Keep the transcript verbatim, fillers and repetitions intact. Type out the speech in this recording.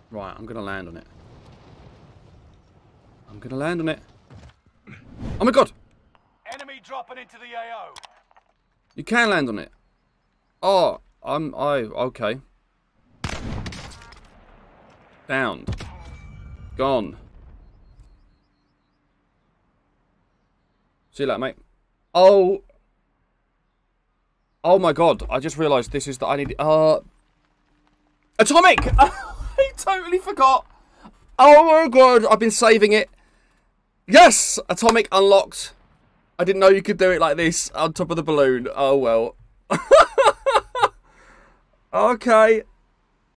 Right, I'm gonna land on it. I'm gonna land on it. Oh my god! Enemy dropping into the A O. You can land on it. Oh, I'm I okay. Downed. Gone. See you later, mate. Oh. Oh my god, I just realised this is the I need uh Atomic! I totally forgot. Oh my god, I've been saving it. Yes! Atomic unlocked. I didn't know you could do it like this on top of the balloon. Oh well. Okay.